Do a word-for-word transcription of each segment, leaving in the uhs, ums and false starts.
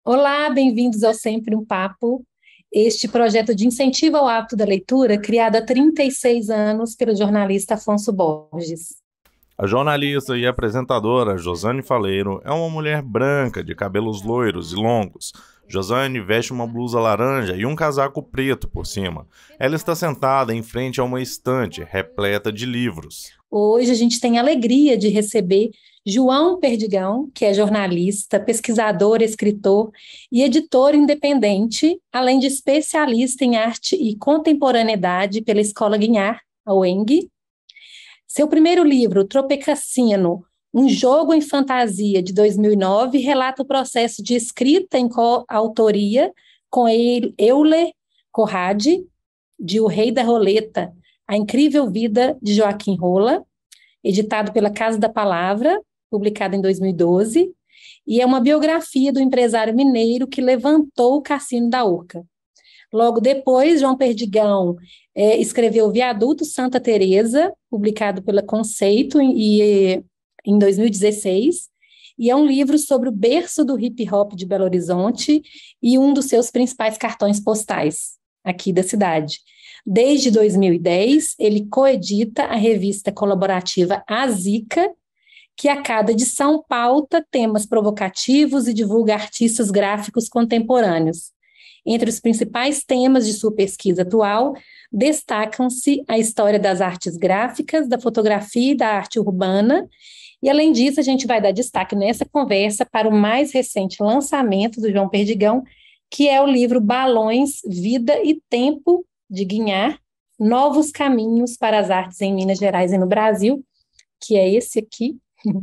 Olá, bem-vindos ao Sempre um Papo, este projeto de incentivo ao hábito da leitura, criado há trinta e seis anos pelo jornalista Afonso Borges. A jornalista e apresentadora Josane Faleiro é uma mulher branca de cabelos loiros e longos. Josane veste uma blusa laranja e um casaco preto por cima. Ela está sentada em frente a uma estante repleta de livros. Hoje a gente tem a alegria de receber João Perdigão, que é jornalista, pesquisador, escritor e editor independente, além de especialista em arte e contemporaneidade pela Escola Guignard, a U E N G. Seu primeiro livro, Tropecassino, um jogo em fantasia, de dois mil e nove, relata o processo de escrita em coautoria com Euler Conrad, de O Rei da Roleta, A Incrível Vida de Joaquim Rola, editado pela Casa da Palavra, publicado em dois mil e doze, e é uma biografia do empresário mineiro que levantou o Cassino da Urca. Logo depois, João Perdigão é, escreveu Viaduto Santa Teresa, publicado pela Conceito e, em dois mil e dezesseis, e é um livro sobre o berço do hip-hop de Belo Horizonte e um dos seus principais cartões postais aqui da cidade. Desde dois mil e dez, ele coedita a revista colaborativa A Zica, que a cada edição pauta temas provocativos e divulga artistas gráficos contemporâneos. Entre os principais temas de sua pesquisa atual, destacam-se a história das artes gráficas, da fotografia e da arte urbana, e além disso a gente vai dar destaque nessa conversa para o mais recente lançamento do João Perdigão, que é o livro Balões, Vida e Tempo, de Guignard, Novos Caminhos para as Artes em Minas Gerais e no Brasil, que é esse aqui.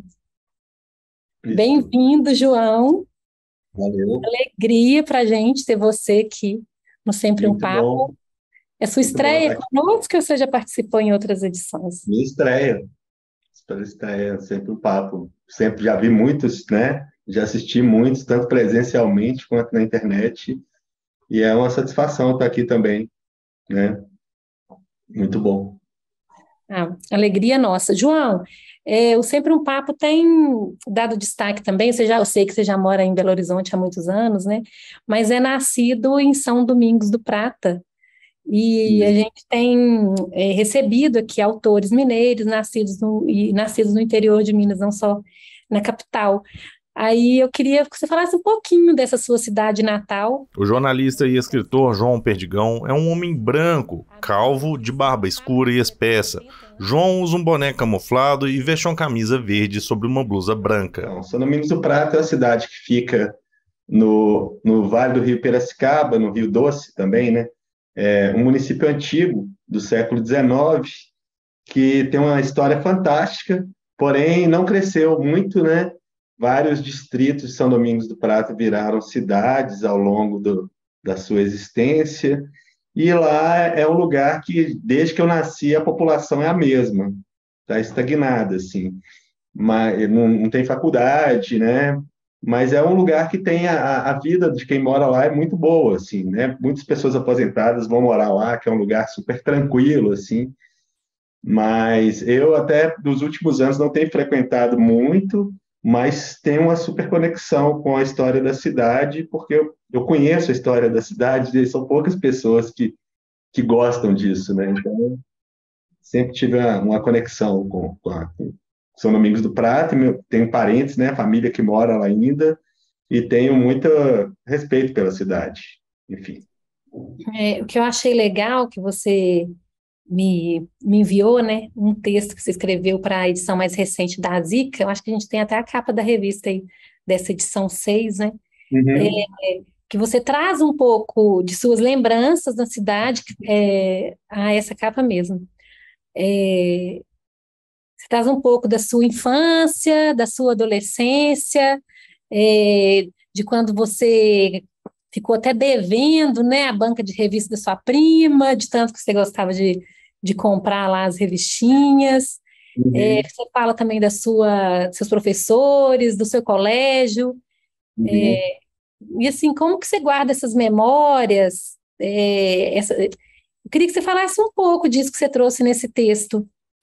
Bem-vindo, João. Valeu. Alegria para a gente ter você aqui no Sempre um Muito bom, Papo. É sua muito bom estreia estar aqui. conosco ou você já participou em outras edições? Minha estreia, pela estreia, sempre um papo. Sempre já vi muitos, né? Já assisti muitos, tanto presencialmente quanto na internet. E é uma satisfação estar aqui também, né? Muito bom. Ah, alegria nossa. João, é, o Sempre um Papo tem dado destaque também, você já, eu sei que você já mora em Belo Horizonte há muitos anos, né? Mas é nascido em São Domingos do Prata. E a Isso. gente tem é, recebido aqui autores mineiros nascidos no, e nascidos no interior de Minas, não só na capital. Aí eu queria que você falasse um pouquinho dessa sua cidade natal. O jornalista e escritor João Perdigão é um homem branco, calvo, de barba escura e espessa. João usa um boné camuflado e veste uma camisa verde sobre uma blusa branca. Então, São Domingos do Prata é uma cidade que fica no, no Vale do Rio Piracicaba, no Rio Doce também, né? É um município antigo, do século dezenove, que tem uma história fantástica, porém não cresceu muito, né? Vários distritos de São Domingos do Prata viraram cidades ao longo do, da sua existência, e lá é um lugar que, desde que eu nasci, a população é a mesma, está estagnada, assim, mas não, não tem faculdade, né? Mas é um lugar que tem a, a vida de quem mora lá é muito boa, assim, né? Muitas pessoas aposentadas vão morar lá, que é um lugar super tranquilo, assim, mas eu até dos últimos anos não tenho frequentado muito, mas tenho uma super conexão com a história da cidade, porque eu, eu conheço a história da cidade, e são poucas pessoas que, que gostam disso, né? Então, sempre tive uma, uma conexão com, com, a, com São Domingos do Prata, meu, tenho parentes, né, família que mora lá ainda, e tenho muito respeito pela cidade, enfim. É, o que eu achei legal que você me, me enviou, né, um texto que você escreveu para a edição mais recente da Zica, eu acho que a gente tem até a capa da revista aí, dessa edição seis, né, é, Uhum. que você traz um pouco de suas lembranças da cidade, é, a essa capa mesmo. É, você traz um pouco da sua infância, da sua adolescência, é, de quando você ficou até devendo, né, a banca de revista da sua prima, de tanto que você gostava de, de comprar lá as revistinhas. É, Uhum. você fala também da sua, dos seus professores, do seu colégio. Uhum. E assim, como que você guarda essas memórias? É, essa, eu queria que você falasse um pouco disso que você trouxe nesse texto.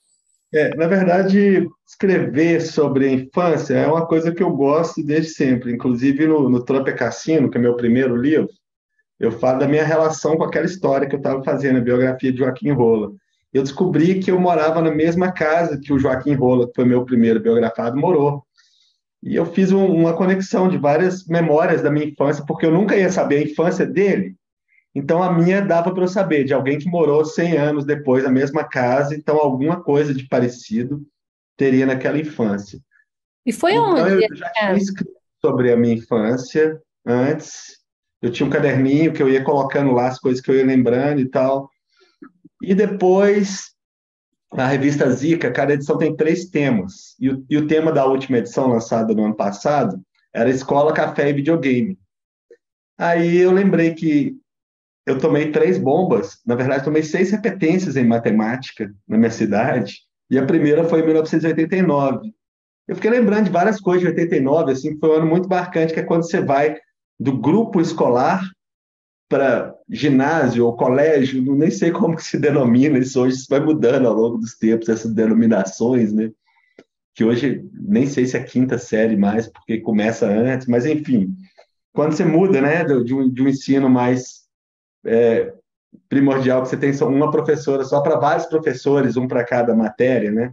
É, na verdade, escrever sobre a infância é uma coisa que eu gosto desde sempre. Inclusive, no, no Trump é Cassino, que é meu primeiro livro, eu falo da minha relação com aquela história que eu estava fazendo, a biografia de Joaquim Rola. Eu descobri que eu morava na mesma casa que o Joaquim Rola, que foi meu primeiro biografado, morou. E eu fiz um- uma conexão de várias memórias da minha infância, porque eu nunca ia saber a infância dele. Então, a minha dava para eu saber, de alguém que morou cem anos depois na mesma casa, então alguma coisa de parecido teria naquela infância. E foi Então, onde? eu já tinha escrito sobre a minha infância antes. Eu tinha um caderninho que eu ia colocando lá as coisas que eu ia lembrando e tal. E depois, a revista Zica, cada edição tem três temas. E o, e o tema da última edição, lançada no ano passado, era Escola, Café e Videogame. Aí eu lembrei que eu tomei três bombas, na verdade, tomei seis repetências em matemática na minha cidade, e a primeira foi em mil novecentos e oitenta e nove. Eu fiquei lembrando de várias coisas de oitenta e nove, assim, que foi um ano muito marcante, que é quando você vai do grupo escolar para ginásio ou colégio, não nem sei como que se denomina isso hoje, isso vai mudando ao longo dos tempos, essas denominações, né? Que hoje nem sei se é quinta série mais, porque começa antes, mas enfim, quando você muda, né, de um, de um ensino mais primordial, que você tem só uma professora só para vários professores, um para cada matéria, né?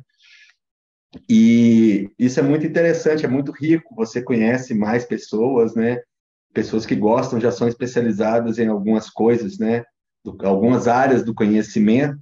E isso é muito interessante, é muito rico, você conhece mais pessoas, né? Pessoas que gostam, já são especializadas em algumas coisas, né? Do, algumas áreas do conhecimento.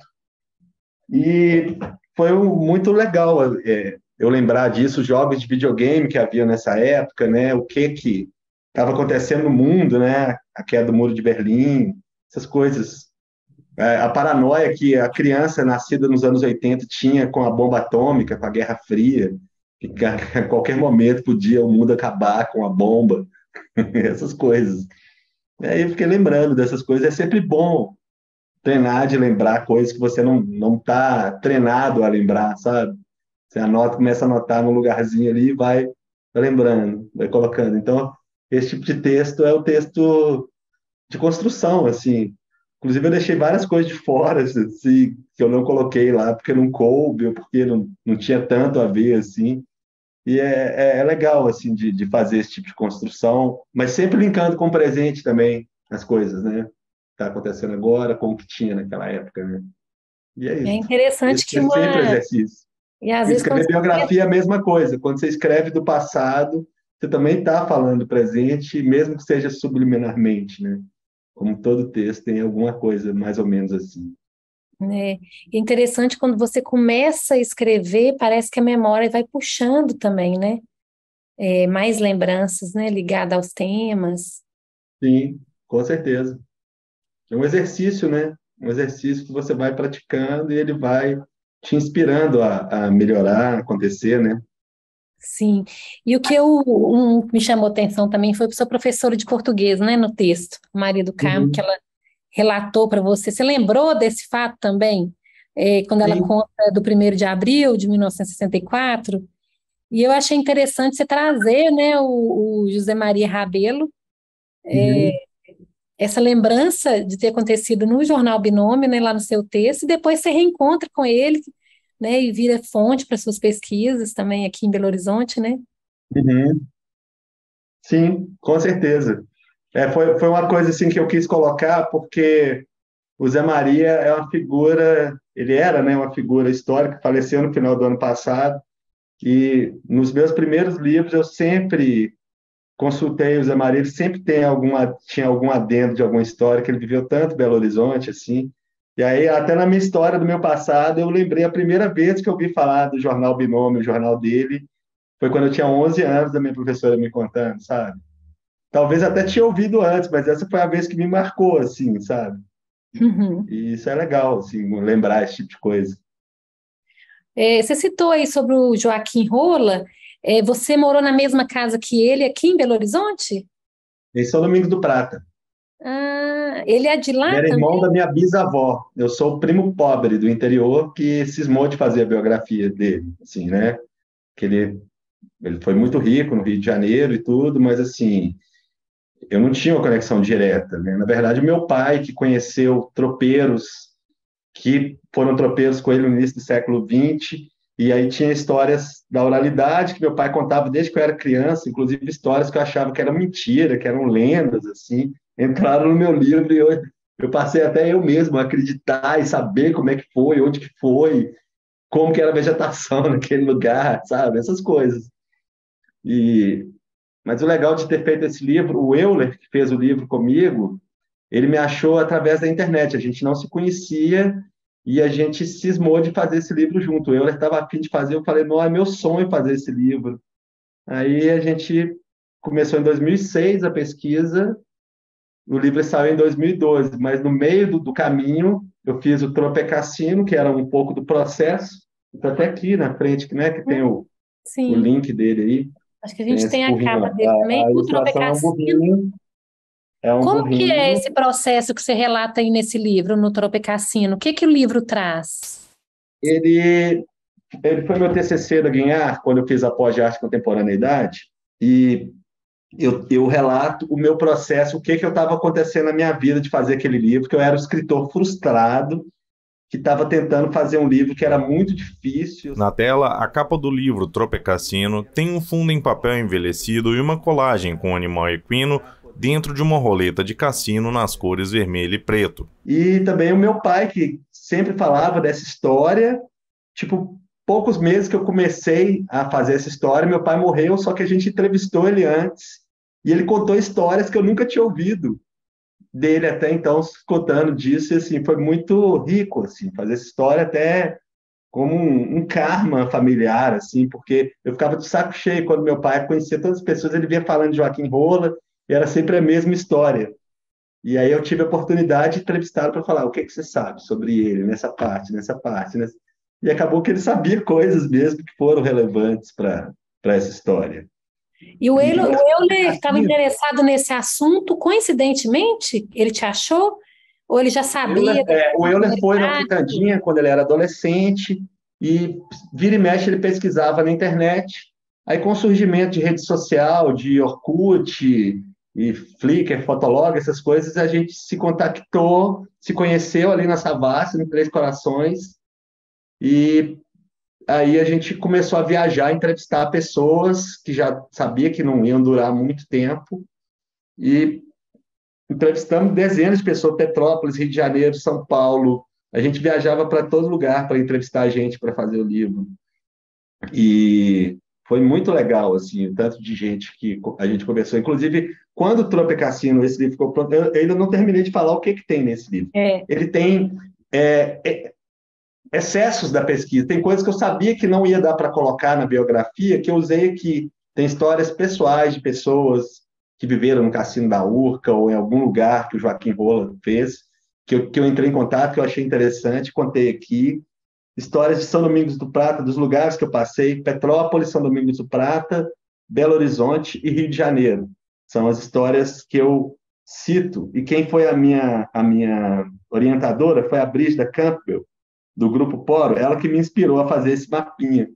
E foi um, muito legal é, eu lembrar disso, os jogos de videogame que havia nessa época, né? O que que estava acontecendo no mundo, né? A queda do Muro de Berlim, essas coisas. É, a paranoia que a criança nascida nos anos oitenta tinha com a bomba atômica, com a Guerra Fria, que a qualquer momento podia o mundo acabar com a bomba, essas coisas. E aí eu fiquei lembrando dessas coisas. É sempre bom treinar de lembrar coisas que você não não está treinado a lembrar, sabe? Você anota, começa a anotar num lugarzinho ali e vai lembrando, vai colocando. Então, esse tipo de texto é o texto de construção, assim. Inclusive, eu deixei várias coisas de fora, assim, que eu não coloquei lá, porque não coube, ou porque não, não tinha tanto a ver, assim. E é, é, é legal, assim, de, de fazer esse tipo de construção, mas sempre linkando com o presente também, as coisas, né? Está acontecendo agora, com o que tinha naquela época, né? E é É isso. interessante Esse que é sempre o uma. exercício. E às E vezes quando escrever você biografia é a mesma coisa. Quando você escreve do passado, você também está falando do presente, mesmo que seja subliminarmente, né? Como todo texto tem alguma coisa mais ou menos assim. né, é interessante quando você começa a escrever, parece que a memória vai puxando também, né? É, mais lembranças, né? Ligadas aos temas. Sim, com certeza. É um exercício, né? Um exercício que você vai praticando e ele vai te inspirando a, a melhorar, a acontecer, né? Sim. E o que eu, um, que me chamou atenção também foi a sua professora de português, né? No texto, Maria do Carmo, que Uhum. ela relatou para você. Você lembrou desse fato também? É, quando ela Sim. conta do primeiro de abril de mil novecentos e sessenta e quatro? E sessenta e quatro? E eu achei interessante você trazer, né, o, o José Maria Rabelo, Uhum. essa lembrança de ter acontecido no jornal Binômio, né, lá no seu texto, e depois você reencontra com ele, né, e vira fonte para suas pesquisas também aqui em Belo Horizonte, né? Uhum. Sim, com certeza. É, foi, foi uma coisa assim que eu quis colocar porque o Zé Maria é uma figura, ele era, né, uma figura histórica, faleceu no final do ano passado, e nos meus primeiros livros eu sempre consultei o Zé Maria, ele sempre tem alguma, tinha algum adendo de alguma história, que ele viveu tanto em Belo Horizonte, assim, e aí até na minha história do meu passado, eu lembrei a primeira vez que eu ouvi falar do jornal Binômio, o jornal dele, foi quando eu tinha onze anos, da minha professora me contando, sabe? Talvez até tinha ouvido antes, mas essa foi a vez que me marcou, assim, sabe? Uhum. E isso é legal, assim, lembrar esse tipo de coisa. É, você citou aí sobre o Joaquim Rola. É, você morou na mesma casa que ele aqui em Belo Horizonte? Em São Domingos do Prata. Ah, ele é de Ele lá era irmão também? da minha bisavó. Eu sou o primo pobre do interior que cismou de fazer a biografia dele, assim, né? Que ele, ele foi muito rico no Rio de Janeiro e tudo, mas, assim, eu não tinha uma conexão direta, né? Na verdade, meu pai, que conheceu tropeiros que foram tropeiros com ele no início do século vinte, E aí tinha histórias da oralidade que meu pai contava desde que eu era criança, inclusive histórias que eu achava que eram mentira, que eram lendas, assim, entraram no meu livro e eu, eu passei até eu mesmo a acreditar e saber como é que foi, onde que foi, como que era a vegetação naquele lugar, sabe? Essas coisas. E, mas o legal de ter feito esse livro, o Euler, que fez o livro comigo, ele me achou através da internet. A gente não se conhecia e a gente cismou de fazer esse livro junto. Eu estava a fim de fazer, eu falei, não, é meu sonho fazer esse livro. Aí a gente começou em dois mil e seis a pesquisa, o livro saiu em dois mil e doze, mas no meio do, do caminho eu fiz o Tropecassino, que era um pouco do processo. Está até aqui na frente, né, que tem o, o Sim, link dele aí. acho que a Tem gente esse tem a burrinho capa lá. dele também. A, a O ilustração é um Tropecassino. burrinho, é um Como que é burrinho. esse processo que você relata aí nesse livro, no Tropecassino? O que que o livro traz? Ele Ele foi meu T C C da Guinhar, quando eu fiz a pós de arte e contemporaneidade, e eu, eu relato o meu processo, o que, que eu estava acontecendo na minha vida de fazer aquele livro, que eu era um escritor frustrado, que estava tentando fazer um livro que era muito difícil. Na tela, a capa do livro Tropecassino tem um fundo em papel envelhecido e uma colagem com um animal equino dentro de uma roleta de cassino nas cores vermelho e preto. E também o meu pai, que sempre falava dessa história, tipo, poucos meses que eu comecei a fazer essa história, meu pai morreu, só que a gente entrevistou ele antes, e ele contou histórias que eu nunca tinha ouvido dele até então, contando disso, e assim, foi muito rico, assim, fazer essa história até como um, um karma familiar, assim, porque eu ficava de saco cheio quando meu pai conhecia todas as pessoas, ele vinha falando de Joaquim Rola, e era sempre a mesma história. E aí eu tive a oportunidade de entrevistá-lo para falar o que, que você sabe sobre ele, nessa parte, nessa parte, nessa... E acabou que ele sabia coisas mesmo que foram relevantes para para essa história. E o E Euler, o Euler estava assim, interessado nesse assunto, coincidentemente? Ele te achou? Ou ele já o Euler, sabia da é, o Euler foi na possibilidade? Quitandinha quando ele era adolescente e vira e mexe ele pesquisava na internet. Aí com o surgimento de rede social, de Orkut e Flickr, Fotolog, essas coisas, a gente se contactou, se conheceu ali na Savassi, no Três Corações, e aí a gente começou a viajar, entrevistar pessoas que já sabia que não iam durar muito tempo, e entrevistamos dezenas de pessoas, Petrópolis, Rio de Janeiro, São Paulo. A gente viajava para todo lugar para entrevistar a gente para fazer o livro. E foi muito legal, assim, o tanto de gente que a gente conversou. Inclusive, quando o Tropecassino, esse livro ficou pronto, eu ainda não terminei de falar o que, que tem nesse livro. É. Ele tem é, é, excessos da pesquisa. Tem coisas que eu sabia que não ia dar para colocar na biografia, que eu usei aqui. Tem histórias pessoais de pessoas que viveram no Cassino da Urca ou em algum lugar que o Joaquim Rola fez, que eu, que eu entrei em contato, que eu achei interessante, contei aqui. Histórias de São Domingos do Prata, dos lugares que eu passei, Petrópolis, São Domingos do Prata, Belo Horizonte e Rio de Janeiro. São as histórias que eu cito. E quem foi a minha, a minha orientadora foi a Brígida Campbell, do Grupo Poro, ela que me inspirou a fazer esse mapinha.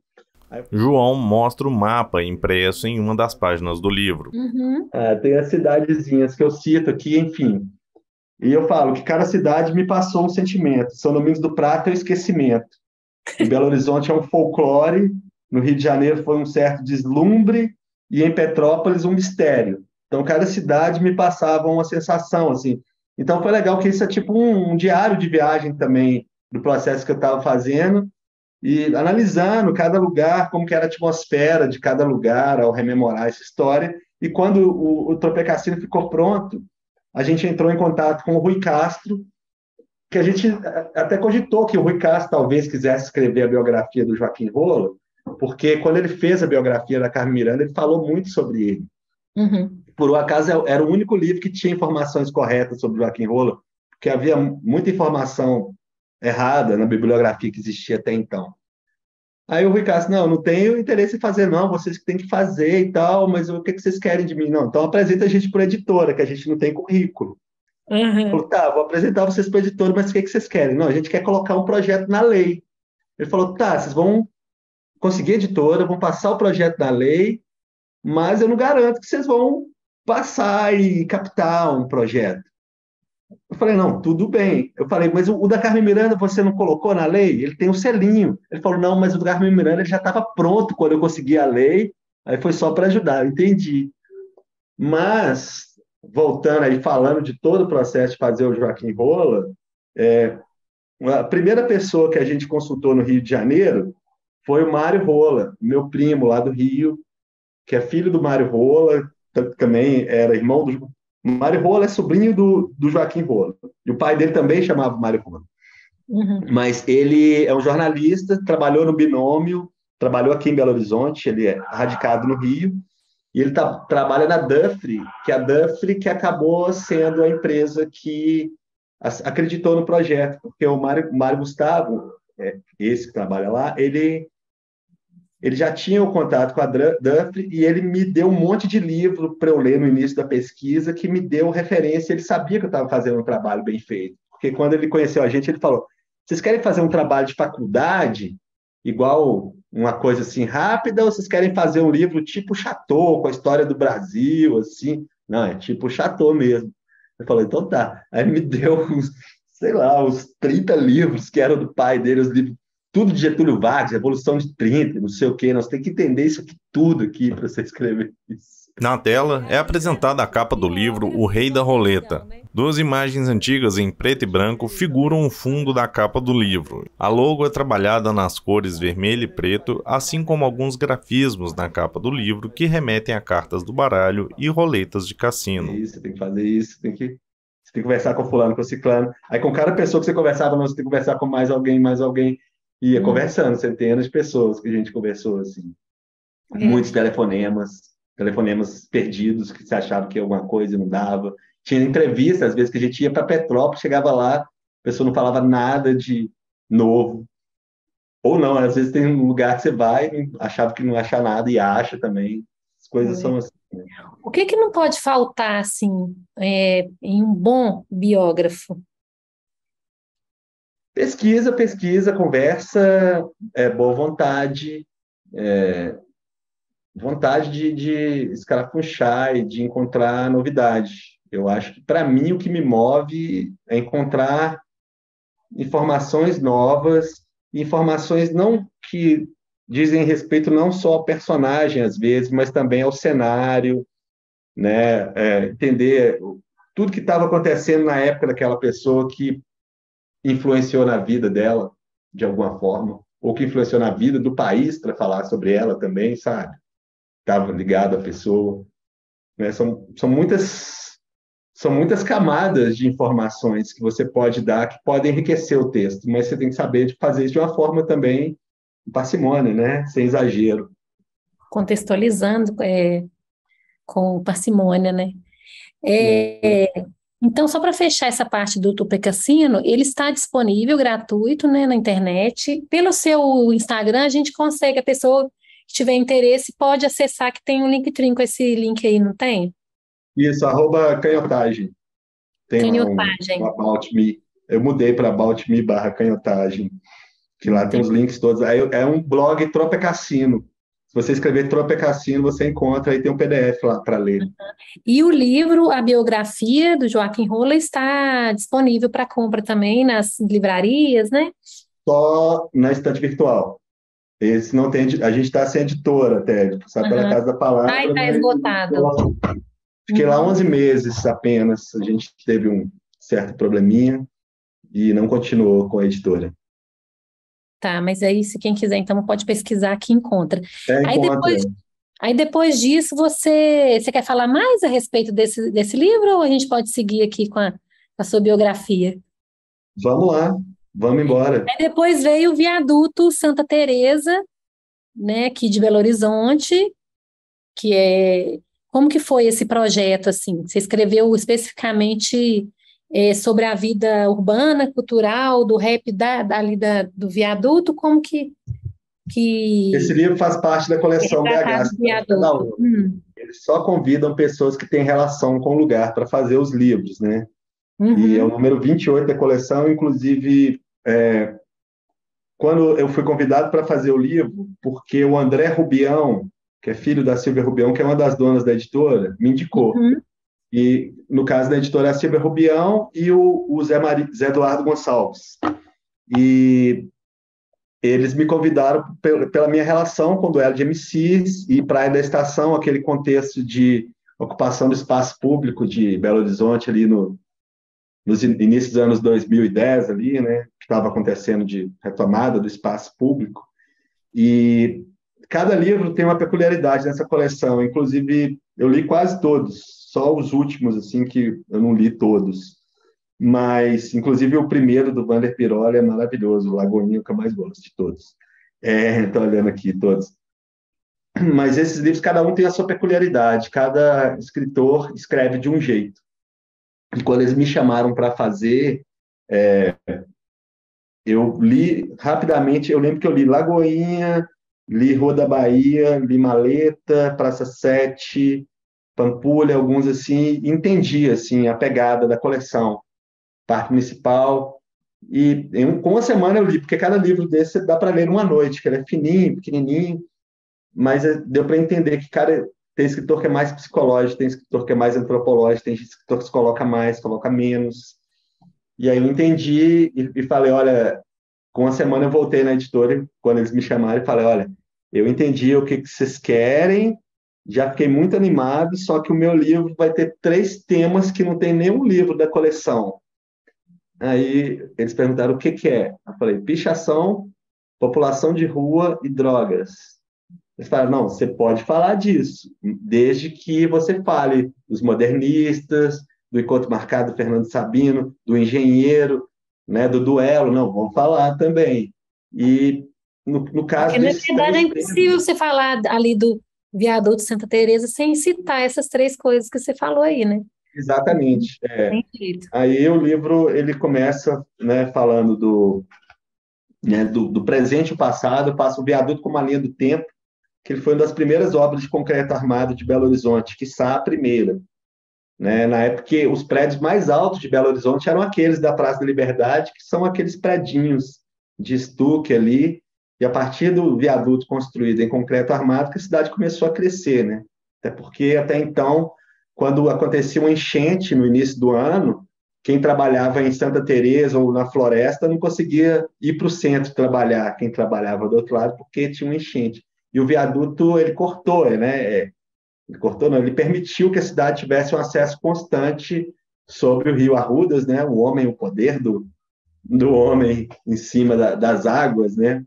João mostra o mapa impresso em uma das páginas do livro. Uhum. Ah, tem as cidadezinhas que eu cito aqui, enfim. E eu falo que cada cidade me passou um sentimento. São Domingos do Prata é o esquecimento. Em Belo Horizonte é um folclore. No Rio de Janeiro foi um certo deslumbre. E em Petrópolis um mistério. Então cada cidade me passava uma sensação, assim. Então foi legal que isso é tipo um, um diário de viagem também do processo que eu estava fazendo e analisando cada lugar, como que era a atmosfera de cada lugar ao rememorar essa história. E quando o, o Tropecassino ficou pronto, a gente entrou em contato com o Rui Castro, que a gente até cogitou que o Rui Castro talvez quisesse escrever a biografia do Joaquim Rola, porque quando ele fez a biografia da Carmen Miranda, ele falou muito sobre ele. Uhum. Por um acaso, era o único livro que tinha informações corretas sobre o Joaquim Rola, porque havia muita informação errada na bibliografia que existia até então. Aí o Rui Castro, não, não tenho interesse em fazer, não, vocês que têm que fazer e tal, mas o que, que vocês querem de mim? Não, então apresenta a gente para a editora, que a gente não tem currículo. Uhum. Falou, tá, vou apresentar vocês para a editora, mas o que, que vocês querem? Não, a gente quer colocar um projeto na lei. Ele falou, tá, vocês vão conseguir editora, vão passar o projeto na lei, mas eu não garanto que vocês vão passar e captar um projeto. Eu falei, não, tudo bem. Eu falei, mas o, o da Carmen Miranda você não colocou na lei? Ele tem um selinho. Ele falou, não, mas o do Carmen Miranda ele já estava pronto quando eu consegui a lei, aí foi só para ajudar. Eu entendi. Mas, voltando aí, falando de todo o processo de fazer o Joaquim Rola, é, a primeira pessoa que a gente consultou no Rio de Janeiro foi o Mário Rola, meu primo lá do Rio, que é filho do Mário Rola, também era irmão do. Mário Rola é sobrinho do, do Joaquim Rola. E o pai dele também chamava Mário Rola. Uhum. Mas ele é um jornalista, trabalhou no Binômio, trabalhou aqui em Belo Horizonte, ele é radicado no Rio, e ele tá, trabalha na Dufry, que é a Dufry que acabou sendo a empresa que acreditou no projeto, porque o Mário, Mário Gustavo, é, esse que trabalha lá, ele ele já tinha o contato com a Dufry e ele me deu um monte de livro para eu ler no início da pesquisa que me deu referência. Ele sabia que eu estava fazendo um trabalho bem feito. Porque quando ele conheceu a gente, ele falou: vocês querem fazer um trabalho de faculdade, igual uma coisa assim rápida, ou vocês querem fazer um livro tipo Chateau, com a história do Brasil, assim? Não, é tipo Chateau mesmo. Eu falei, então tá. Aí ele me deu uns, sei lá, uns trinta livros que eram do pai dele, os livros tudo de Getúlio Vargas, Revolução de trinta, não sei o quê. Nós temos que entender isso aqui tudo aqui para você escrever isso. Na tela é apresentada a capa do livro O Rei da Roleta. Duas imagens antigas em preto e branco figuram o fundo da capa do livro. A logo é trabalhada nas cores vermelho e preto, assim como alguns grafismos na capa do livro que remetem a cartas do baralho e roletas de cassino. Isso, você tem que fazer isso, tem que, você tem que conversar com fulano, com ciclano. Aí com cada pessoa que você conversava, não, você tem que conversar com mais alguém, mais alguém. E ia hum. conversando, centenas de pessoas que a gente conversou, assim. É. Muitos telefonemas, telefonemas perdidos, que você achava que alguma coisa não dava. Tinha entrevista, às vezes, que a gente ia para Petrópolis, chegava lá, a pessoa não falava nada de novo. Ou não, às vezes tem um lugar que você vai, achava que não ia achar nada e acha também. As coisas é. são assim. Né? O que que não pode faltar, assim, é, em um bom biógrafo? Pesquisa, pesquisa, conversa, é, boa vontade, é, vontade de, de escarafunchar e de encontrar novidade. Eu acho que, para mim, o que me move é encontrar informações novas, informações não que dizem respeito não só ao personagem, às vezes, mas também ao cenário, né? É, entender tudo que estava acontecendo na época daquela pessoa que influenciou na vida dela, de alguma forma, ou que influenciou na vida do país para falar sobre ela também, sabe? Estava ligado à pessoa. Né? São, são, muitas, são muitas camadas de informações que você pode dar que podem enriquecer o texto, mas você tem que saber de fazer isso de uma forma também parcimônia, né? Sem exagero. Contextualizando é, com parcimônia, né? É, é. Então, só para fechar essa parte do Tupé Cassino, ele está disponível, gratuito, né, na internet. Pelo seu Instagram, a gente consegue, a pessoa que tiver interesse pode acessar, que tem um Linktree com esse link aí, não tem? Isso, arroba canhotagem. Tem canhotagem. Um, um About Me. Eu mudei para About Me barra canhotagem, que lá tem os links todos. Aí é um blog Tupé Cassino. Se você escrever Tupé Cassino, você encontra, aí tem um P D F lá para ler. Uhum. E o livro, a biografia do Joaquim Rola, está disponível para compra também nas livrarias, né? Só na estante virtual. Esse não tem, a gente está sem editora até, sabe, uhum. pela Casa da Palavra. Ah, está esgotado. Fiquei uhum. lá onze meses apenas, a gente teve um certo probleminha e não continuou com a editora. Tá, mas aí se quem quiser, então pode pesquisar que encontra. É, aí, encontra. Depois, aí depois disso, você, você quer falar mais a respeito desse, desse livro ou a gente pode seguir aqui com a, com a sua biografia? Vamos lá, vamos embora. Aí depois veio o Viaduto Santa Teresa, né, aqui de Belo Horizonte, que é... Como que foi esse projeto, assim? Você escreveu especificamente... É, sobre a vida urbana, cultural, do rap da, ali da, do Viaduto, como que, que... Esse livro faz parte da coleção B H. Hum. Eles só convidam pessoas que têm relação com o lugar para fazer os livros, né? Uhum. E é o número vinte e oito da coleção, inclusive, é, quando eu fui convidado para fazer o livro, porque o André Rubião, que é filho da Silvia Rubião, que é uma das donas da editora, me indicou. Uhum. E no caso da editora a Silvia Rubião e o, o Zé, Mari, Zé Eduardo Gonçalves. E eles me convidaram pela minha relação com o duelo de M Cs e Praia da Estação, aquele contexto de ocupação do espaço público de Belo Horizonte ali no, nos inícios dos anos dois mil e dez ali, né, que estava acontecendo de retomada do espaço público. E cada livro tem uma peculiaridade nessa coleção, inclusive eu li quase todos, só os últimos assim que eu não li todos. Mas, inclusive, o primeiro do Wander Piroli é maravilhoso, o Lagoinha, que eu mais gosto de todos. Estou é, olhando aqui todos. Mas esses livros, cada um tem a sua peculiaridade, cada escritor escreve de um jeito. E quando eles me chamaram para fazer, é, eu li rapidamente, eu lembro que eu li Lagoinha, li Rua da Bahia, li Maleta, Praça Sete, Pampulha, alguns assim, entendi assim, a pegada da coleção. Parque Municipal, e em um, com uma semana eu li, porque cada livro desse dá para ler numa noite, que ele é fininho, pequenininho, mas deu para entender que cara, tem escritor que é mais psicológico, tem escritor que é mais antropológico, tem escritor que se coloca mais, coloca menos, e aí eu entendi e, e falei, olha, com uma semana eu voltei na editora, quando eles me chamaram, e falei, olha, eu entendi o que, que vocês querem, já fiquei muito animado, só que o meu livro vai ter três temas que não tem nenhum livro da coleção. Aí eles perguntaram o que que é. Eu falei, pichação, população de rua e drogas. Eles falaram, não, você pode falar disso, desde que você fale dos modernistas, do encontro marcado do Fernando Sabino, do engenheiro, né, do duelo, não, vamos falar também. E no, no caso Porque, na desses verdade, é três impossível temas, você falar ali do viaduto Santa Teresa sem citar essas três coisas que você falou aí, né? exatamente. É. Tem jeito. Aí o livro ele começa, né, falando do, né, do, do presente e o passado, passa o viaduto como uma linha do tempo, que ele foi uma das primeiras obras de concreto armado de Belo Horizonte, quiçá a primeira. Né? Na época que os prédios mais altos de Belo Horizonte eram aqueles da Praça da Liberdade, que são aqueles predinhos de estuque ali, e a partir do viaduto construído em concreto armado, que a cidade começou a crescer, né? Até porque, até então, quando acontecia uma enchente no início do ano, quem trabalhava em Santa Teresa ou na Floresta não conseguia ir para o centro trabalhar, quem trabalhava do outro lado, porque tinha uma enchente. E o viaduto, ele cortou, né? Ele cortou, não, ele permitiu que a cidade tivesse um acesso constante sobre o rio Arrudas, né? O homem, o poder do, do homem em cima da, das águas, né?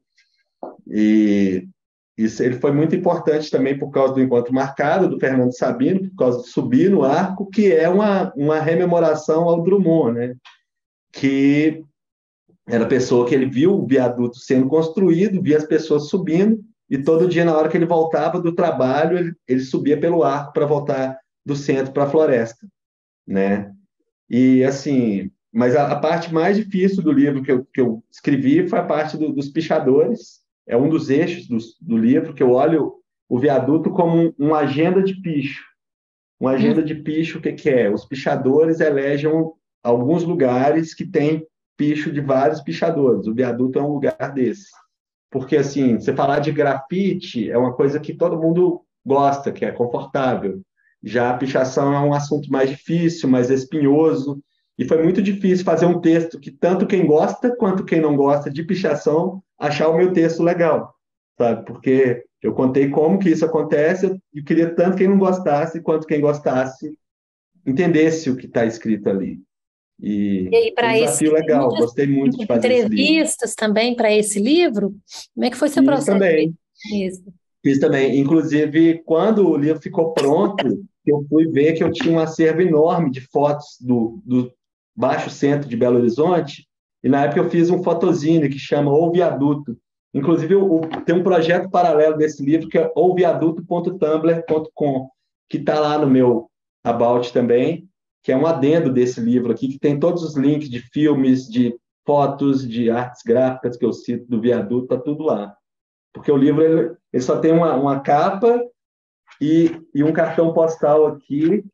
E isso ele foi muito importante também por causa do encontro marcado do Fernando Sabino, por causa de subir no arco, que é uma, uma rememoração ao Drummond, né? Que era a pessoa que ele viu o viaduto sendo construído, via as pessoas subindo, e todo dia, na hora que ele voltava do trabalho, ele, ele subia pelo arco para voltar do centro para a floresta, né? E, assim, mas a, a parte mais difícil do livro que eu, que eu escrevi foi a parte do, dos pichadores, é um dos eixos do, do livro, que eu olho o viaduto como um, uma agenda de picho. Uma agenda de picho, o que, que é? Os pichadores elegem alguns lugares que tem picho de vários pichadores. O viaduto é um lugar desse. Porque, assim, você falar de grafite é uma coisa que todo mundo gosta, que é confortável. Já a pichação é um assunto mais difícil, mais espinhoso, e foi muito difícil fazer um texto que tanto quem gosta quanto quem não gosta de pichação achar o meu texto legal, sabe? Porque eu contei como que isso acontece e queria tanto quem não gostasse quanto quem gostasse entendesse o que está escrito ali. E E aí, foi um para esse, desafio legal, muitas gostei muito de fazer esse livro. entrevistas também para esse livro? Como é que foi seu Fiz processo também, mesmo? fiz também. Inclusive, quando o livro ficou pronto, eu fui ver que eu tinha um acervo enorme de fotos do, do Baixo Centro de Belo Horizonte, e na época eu fiz um fotozine que chama O Viaduto. Inclusive, eu, eu, tem um projeto paralelo desse livro que é o viaduto ponto tumblr ponto com, que está lá no meu About também, que é um adendo desse livro aqui, que tem todos os links de filmes, de fotos, de artes gráficas que eu cito do viaduto, está tudo lá. Porque o livro ele, ele só tem uma, uma capa e, e um cartão postal aqui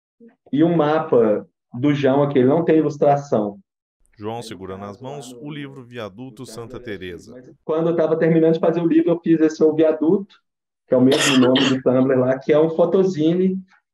e um mapa do João aqui, ele não tem ilustração. João segura nas mãos o livro Viaduto Santa Teresa. Quando eu estava terminando de fazer o livro, eu fiz esse O Viaduto, que é o mesmo nome do Tumblr lá, que é um fotozine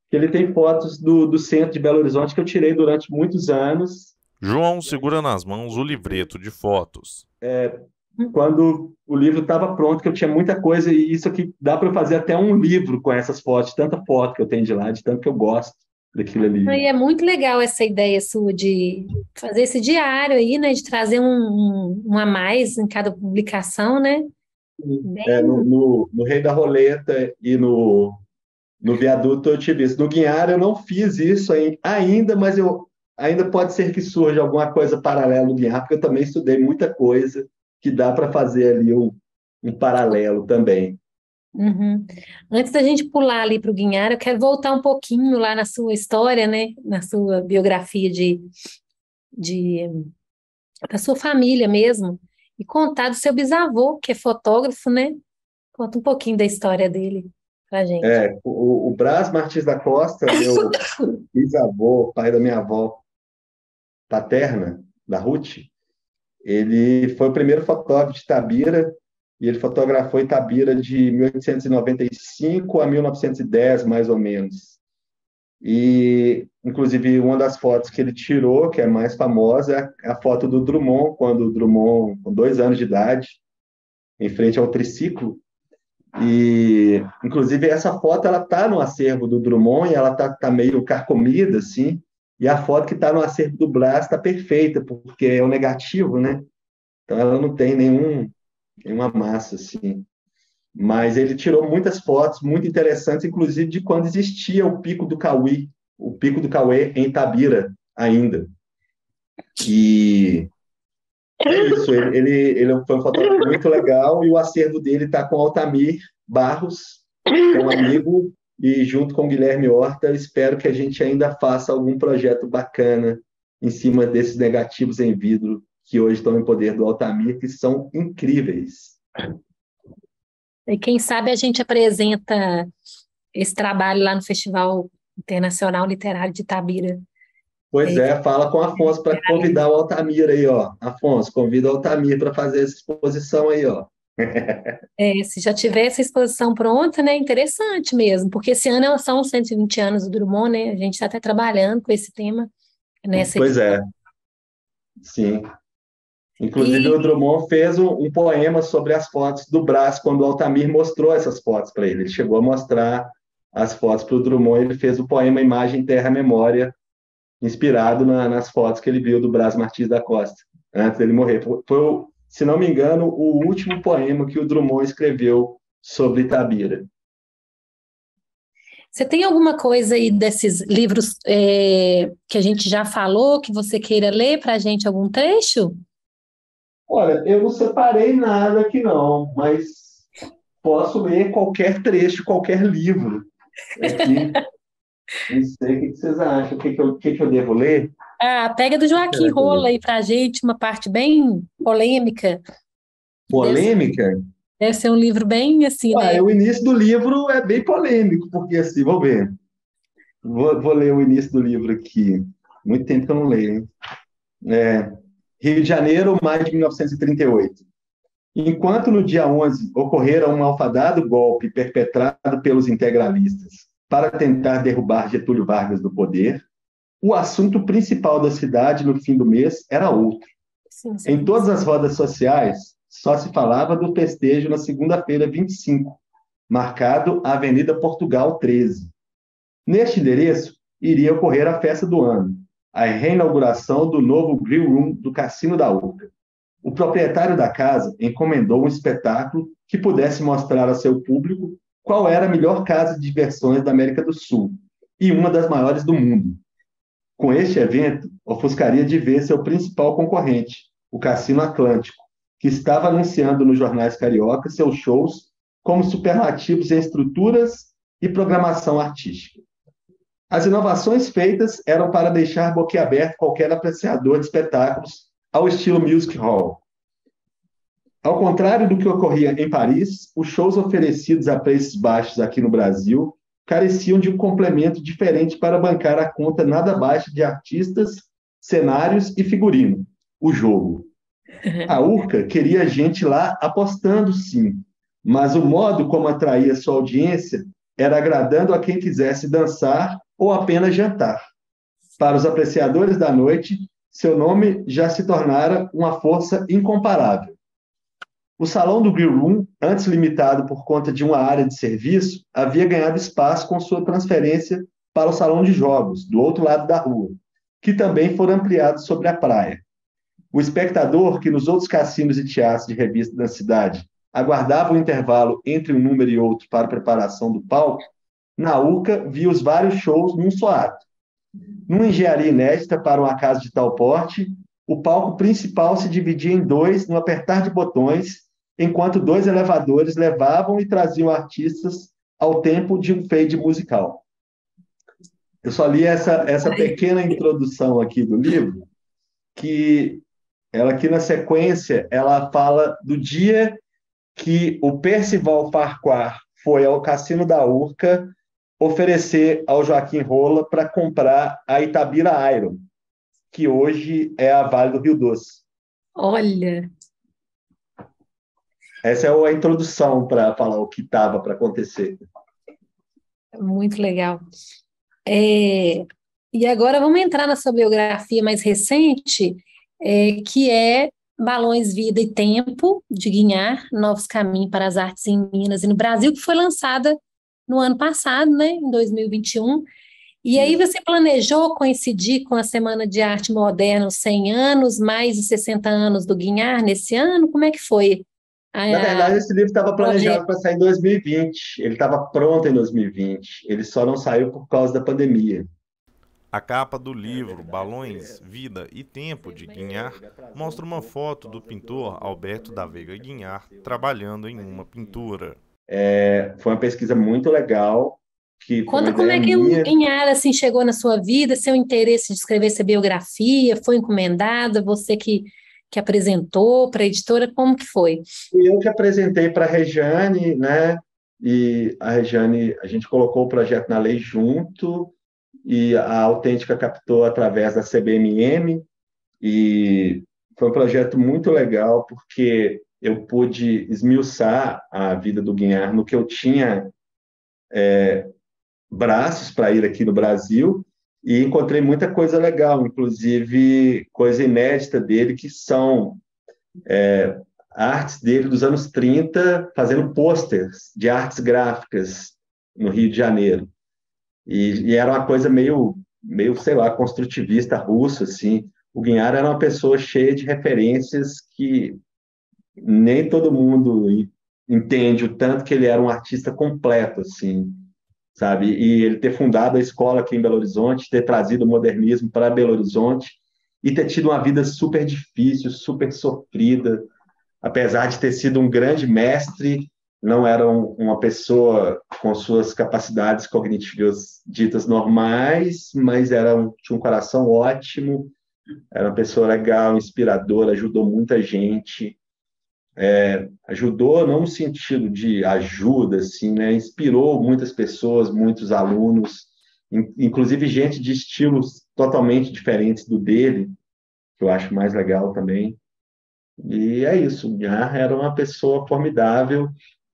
que ele tem fotos do, do centro de Belo Horizonte que eu tirei durante muitos anos. João segura nas mãos o livreto de fotos. É, quando o livro estava pronto, que eu tinha muita coisa, e isso aqui dá para fazer até um livro com essas fotos, tanta foto que eu tenho de lá, de tanto que eu gosto daquilo ali. E é muito legal essa ideia sua de fazer esse diário aí, né? De trazer um, um, um a mais em cada publicação, né? Bem... É, no, no, no Rei da Roleta e no, no Viaduto eu tive isso. No Guinhar eu não fiz isso ainda, mas eu, ainda pode ser que surja alguma coisa paralela no Guinhar, porque eu também estudei muita coisa que dá para fazer ali um, um paralelo também. Uhum. Antes da gente pular ali para o Guinhar, eu quero voltar um pouquinho lá na sua história, né? Na sua biografia de, de da sua família mesmo, e contar do seu bisavô, que é fotógrafo, né? Conta um pouquinho da história dele pra gente. É, o, o Brás Martins da Costa, meu bisavô, pai da minha avó paterna, da Ruth, ele foi o primeiro fotógrafo de Itabira, e ele fotografou Itabira de mil oitocentos e noventa e cinco a mil novecentos e dez, mais ou menos. E, inclusive, uma das fotos que ele tirou, que é mais famosa, é a foto do Drummond, quando o Drummond, com dois anos de idade, em frente ao triciclo. E, inclusive, essa foto ela está no acervo do Drummond e ela está tá meio carcomida, assim, e a foto que está no acervo do Brás está perfeita, porque é o negativo, né? Então, ela não tem nenhum, nenhuma massa, assim. Mas ele tirou muitas fotos muito interessantes, inclusive de quando existia o Pico do Cauê, o Pico do Cauê em Itabira ainda. E é isso, ele, ele, ele foi um fotógrafo muito legal e o acervo dele está com Altamir Barros, que é um amigo, e junto com Guilherme Horta, eu espero que a gente ainda faça algum projeto bacana em cima desses negativos em vidro que hoje estão em poder do Altamir, que são incríveis. E quem sabe a gente apresenta esse trabalho lá no Festival Internacional Literário de Itabira. Pois é, fala com o Afonso para convidar o Altamir aí, ó. Afonso, convida o Altamir para fazer essa exposição aí, ó. É, se já tiver essa exposição pronta, né, interessante mesmo, porque esse ano são os cento e vinte anos do Drummond, né, a gente está até trabalhando com esse tema nessa Pois edição. é, sim. Inclusive, E o Drummond fez um, um poema sobre as fotos do Brás, quando o Altamir mostrou essas fotos para ele. Ele chegou a mostrar as fotos para o Drummond, ele fez o poema Imagem, Terra, Memória, inspirado na, nas fotos que ele viu do Brás Martins da Costa, antes dele morrer. Foi, foi, se não me engano, o último poema que o Drummond escreveu sobre Itabira. você tem alguma coisa aí desses livros é, que a gente já falou, que você queira ler para a gente algum trecho? Olha, eu não separei nada aqui não, mas posso ler qualquer trecho, qualquer livro aqui. Não sei o que vocês acham, o que, que, eu, o que, que eu devo ler? Ah, pega do Joaquim Rola aí para a gente, uma parte bem polêmica. Polêmica? Deve ser, deve ser um livro bem assim, Ah, né? o início do livro é bem polêmico, porque assim, vamos ver. Vou, vou ler o início do livro aqui. Muito tempo que eu não leio, hein? É, Rio de Janeiro, maio de mil novecentos e trinta e oito. Enquanto no dia onze ocorrera um malfadado golpe perpetrado pelos integralistas para tentar derrubar Getúlio Vargas do poder, o assunto principal da cidade no fim do mês era outro. Sim, sim. Em todas as rodas sociais, só se falava do festejo na segunda-feira vinte e cinco, marcado Avenida Portugal treze. Neste endereço, iria ocorrer a festa do ano, a reinauguração do novo Grill Room do Cassino da Urca. O proprietário da casa encomendou um espetáculo que pudesse mostrar a seu público qual era a melhor casa de diversões da América do Sul e uma das maiores do mundo. Com este evento, ofuscaria de vez seu principal concorrente, o Cassino Atlântico, que estava anunciando nos jornais carioca seus shows como superlativos em estruturas e programação artística. As inovações feitas eram para deixar boquiaberto qualquer apreciador de espetáculos ao estilo music hall. Ao contrário do que ocorria em Paris, os shows oferecidos a preços baixos aqui no Brasil careciam de um complemento diferente para bancar a conta nada baixa de artistas, cenários e figurino, o jogo. A Urca queria gente lá apostando, sim, mas o modo como atraía sua audiência era agradando a quem quisesse dançar ou apenas jantar. Para os apreciadores da noite, seu nome já se tornara uma força incomparável. O salão do Grill Room, antes limitado por conta de uma área de serviço, havia ganhado espaço com sua transferência para o salão de jogos, do outro lado da rua, que também foram ampliados sobre a praia. O espectador, que nos outros cassinos e teatros de revista da cidade aguardava o intervalo entre um número e outro para a preparação do palco, na UCA via os vários shows num só ato. Numa engenharia inédita para uma casa de tal porte, o palco principal se dividia em dois no apertar de botões, enquanto dois elevadores levavam e traziam artistas ao tempo de um fade musical. Eu só li essa, essa pequena introdução aqui do livro, que ela aqui na sequência, ela fala do dia que o Percival Farquhar foi ao Cassino da Urca oferecer ao Joaquim Rola para comprar a Itabira Iron, que hoje é a Vale do Rio Doce. Olha! Essa é a introdução para falar o que estava para acontecer. Muito legal. É, e agora vamos entrar na sua biografia mais recente, é, que é Balões, Vida e Tempo, de Guinhar, Novos Caminhos para as Artes em Minas e no Brasil, que foi lançada no ano passado, né, em dois mil e vinte e um. E aí você planejou coincidir com a Semana de Arte Moderna, os cem anos, mais os sessenta anos do Guinhar nesse ano? Como é que foi? A, Na verdade, esse livro estava planejado projeto. para sair em dois mil e vinte. Ele estava pronto em dois mil e vinte. Ele só não saiu por causa da pandemia. A capa do livro Balões, Vida e Tempo, de Guinhar, mostra uma foto do pintor Alberto da Veiga Guinhar trabalhando em uma pintura. É, foi uma pesquisa muito legal, que foi uma Conta como ideia é que o minha. Guinhar assim, chegou na sua vida, seu interesse de escrever essa biografia, foi encomendada, você que, que apresentou para a editora, como que foi? Fui eu que apresentei para a Regiane, né? E a Regiane, a gente colocou o projeto na lei junto, e a Autêntica captou através da C B M M, e foi um projeto muito legal, porque eu pude esmiuçar a vida do Guinhar no que eu tinha é, braços para ir aqui no Brasil, e encontrei muita coisa legal, inclusive coisa inédita dele, que são é, artes dele dos anos trinta, fazendo pôsteres de artes gráficas no Rio de Janeiro. E, e era uma coisa meio, meio, sei lá, construtivista russo, assim. O Guinhar era uma pessoa cheia de referências que nem todo mundo entende o tanto que ele era um artista completo, assim, sabe? E ele ter fundado a escola aqui em Belo Horizonte, ter trazido o modernismo para Belo Horizonte e ter tido uma vida super difícil, super sofrida, apesar de ter sido um grande mestre, não era uma pessoa com suas capacidades cognitivas ditas normais, mas era um, tinha um coração ótimo, era uma pessoa legal, inspiradora, ajudou muita gente. É, ajudou não no sentido de ajuda, assim, né? Inspirou muitas pessoas, muitos alunos, inclusive gente de estilos totalmente diferentes do dele, que eu acho mais legal também. E é isso, o Guiar era uma pessoa formidável,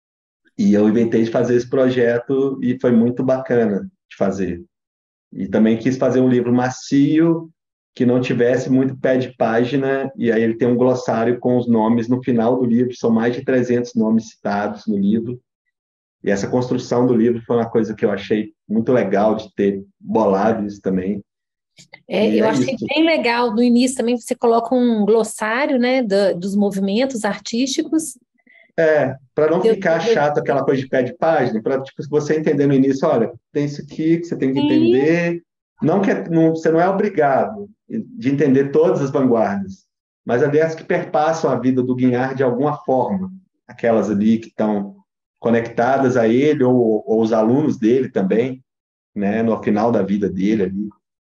e eu inventei de fazer esse projeto e foi muito bacana de fazer. E também quis fazer um livro macio, que não tivesse muito pé de página, e aí ele tem um glossário com os nomes no final do livro, são mais de trezentos nomes citados no livro, e essa construção do livro foi uma coisa que eu achei muito legal de ter bolado isso também. É, E eu é achei isso. bem legal, no início também você coloca um glossário, né, da- dos movimentos artísticos. É, para não Eu, ficar eu, chato aquela coisa de pé de página, para tipo, você entender no início, olha, tem isso aqui que você tem que sim, entender. Não que é- não, você não é obrigado de entender todas as vanguardas, mas aliás que perpassam a vida do Guinhar de alguma forma, aquelas ali que estão conectadas a ele ou, ou os alunos dele também, né, no final da vida dele ali.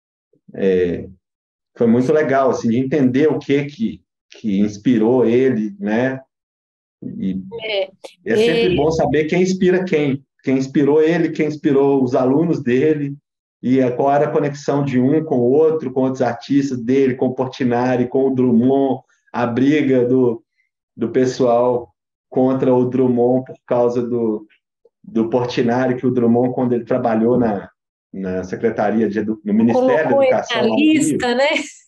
Foi muito legal assim de entender o que que que inspirou ele, né? E é, é sempre é, bom saber quem inspira quem, quem inspirou ele, quem inspirou os alunos dele, e qual era a conexão de um com o outro, com outros artistas dele, com o Portinari, com o Drummond, a briga do, do pessoal contra o Drummond por causa do, do Portinari que o Drummond, quando ele trabalhou na, na Secretaria de Edu... no Ministério da Colocou ele Educação na lá no Rio, lista, né?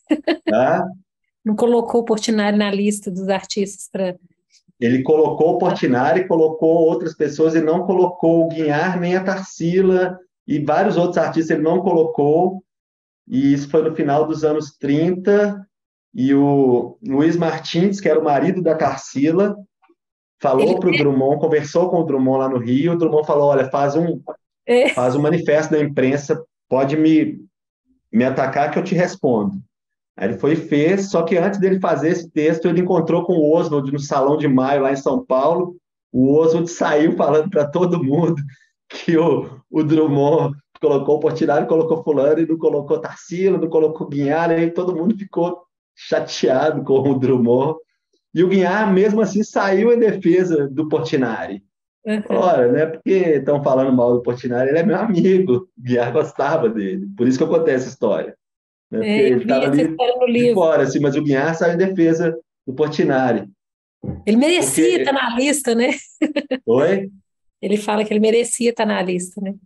tá? Não colocou o Portinari na lista dos artistas para. Ele colocou o Portinari, colocou outras pessoas, e não colocou o Guinhar nem a Tarsila e vários outros artistas ele não colocou, e isso foi no final dos anos trinta, e o Luiz Martins, que era o marido da Tarsila, falou Ele para o Drummond, conversou com o Drummond lá no Rio, o Drummond falou, olha, faz um, é, faz um manifesto da imprensa, pode me, me atacar que eu te respondo. Aí ele foi e fez, só que antes dele fazer esse texto, ele encontrou com o Oswald no Salão de Maio, lá em São Paulo. O Oswald saiu falando para todo mundo que o, o Drummond colocou o Portinari, colocou fulano, e não colocou Tarsila, não colocou Guinhar, aí todo mundo ficou chateado com o Drummond. E o Guinhar, mesmo assim, saiu em defesa do Portinari. uhum. Olha, não é porque estão falando mal do Portinari, ele é meu amigo. O Guinhar gostava dele. Por isso que eu contei essa história, né? Porque É, eu ele vi estava essa ali história no de livro. fora, assim, mas o Guinhar saiu em defesa do Portinari. Ele merecia estar Porque, na lista, né? oi? Ele fala que ele merecia estar na lista, né?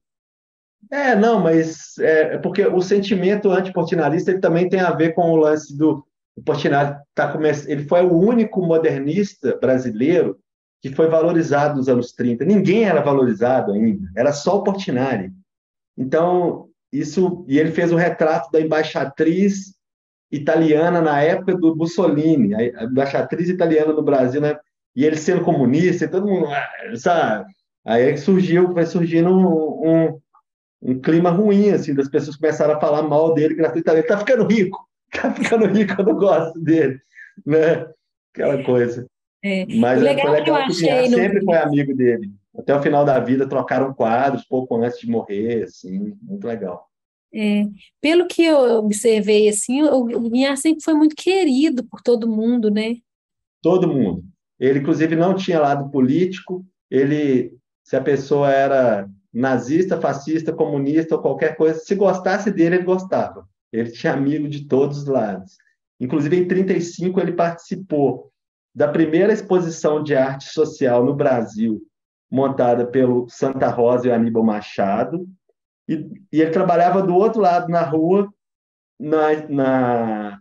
É, não, mas é, é porque o sentimento antiportinarista ele também tem a ver com o lance do o Portinari tá come... ele foi o único modernista brasileiro que foi valorizado nos anos trinta. Ninguém era valorizado ainda, era só o Portinari. Então, isso, e ele fez o retrato da embaixatriz italiana na época do Mussolini, a embaixatriz italiana no Brasil, né? E ele sendo comunista, e todo mundo, ah, sabe? Aí é que surgiu, vai surgindo um, um, um clima ruim, assim, das pessoas começaram a falar mal dele gratuitamente. Ele tá ficando rico, tá ficando rico, eu não gosto dele, né? Aquela coisa. É. O Mas foi legal que eu legal que o Guiar achei no sempre foi livro, amigo dele. Até o final da vida, trocaram quadros pouco antes de morrer, assim, muito legal. é, pelo que eu observei, assim, o, o Guiar sempre foi muito querido por todo mundo, né? Todo mundo. Ele, inclusive, não tinha lado político. Ele, se a pessoa era nazista, fascista, comunista ou qualquer coisa, se gostasse dele, ele gostava. Ele tinha amigo de todos os lados. Inclusive, em trinta e cinco, ele participou da primeira exposição de arte social no Brasil, montada pelo Santa Rosa e o Aníbal Machado. E, e ele trabalhava do outro lado, na rua, na, na,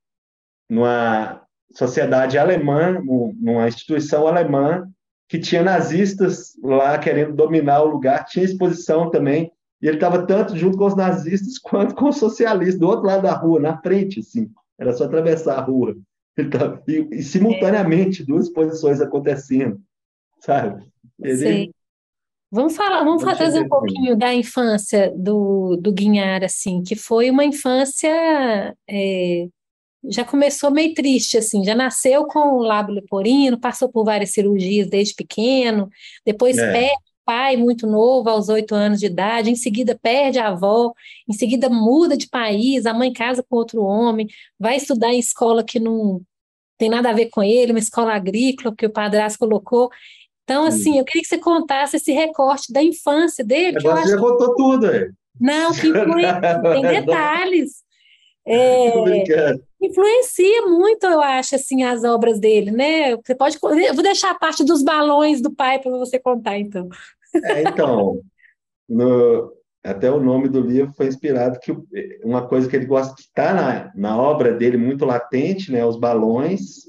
numa sociedade alemã, numa instituição alemã, que tinha nazistas lá querendo dominar o lugar, tinha exposição também, e ele estava tanto junto com os nazistas quanto com os socialistas, do outro lado da rua, na frente, assim, era só atravessar a rua. Ele tava, e, e simultaneamente, duas exposições acontecendo, sabe? Sei. Ele Vamos falar, vamos não fa- tinha trazer um medo nenhum. pouquinho da infância do, do Guinhar, assim, que foi uma infância, é, já começou meio triste, assim, já nasceu com o lábio leporino, passou por várias cirurgias desde pequeno, depois É, perde o pai muito novo, aos oito anos de idade, em seguida perde a avó, em seguida muda de país, a mãe casa com outro homem, vai estudar em escola que não tem nada a ver com ele, uma escola agrícola, porque o padrasto colocou. Então, assim, sim. eu queria que você contasse esse recorte da infância dele, que eu Agora você acho já que, contou tudo, é. não, que influencia, tem detalhes. Tô É, brincando. influencia muito, eu acho, assim, as obras dele, né? Você pode, eu vou deixar a parte dos balões do pai para você contar, então. É, então, no- até o nome do livro foi inspirado que o- uma coisa que ele gosta que está na, na obra dele muito latente, né, os balões,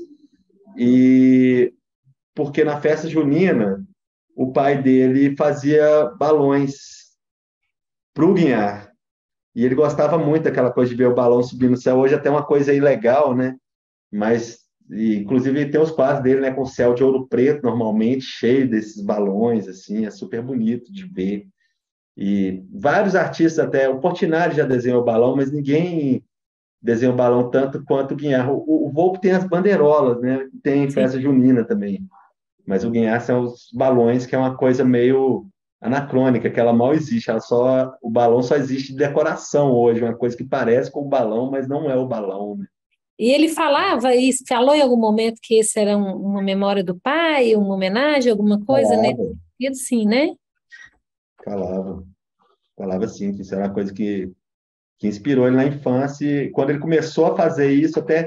e porque na festa junina o pai dele fazia balões para o Guinhar, e ele gostava muito daquela coisa de ver o balão subir no céu. Hoje até uma coisa ilegal, né? Mas e, inclusive tem os quadros dele, né, com céu de ouro preto normalmente cheio desses balões, assim, é super bonito de ver. E vários artistas, até o Portinari já desenhou balão, mas ninguém desenhou balão tanto quanto o Guinhar. O, o Volpe tem as bandeirolas, né? Tem Sim. festa junina também, mas o Guinhar são os balões, que é uma coisa meio anacrônica, que ela mal existe, ela só, o balão só existe de decoração hoje, uma coisa que parece com o balão, mas não é o balão, né? E ele falava isso, falou em algum momento que esse era um- uma memória do pai, uma homenagem, alguma coisa, né? Falava, Sim, né? falava, falava sim, que isso era uma coisa que, que inspirou ele na infância, e quando ele começou a fazer isso, até